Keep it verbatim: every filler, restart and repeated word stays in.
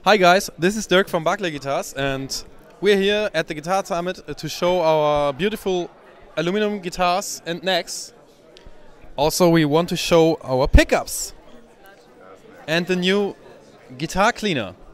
Hi guys, this is Dirk from Baguley Guitars, and we're here at the Guitar Summit to show our beautiful aluminum guitars and necks. Also, we want to show our pickups and the new guitar cleaner.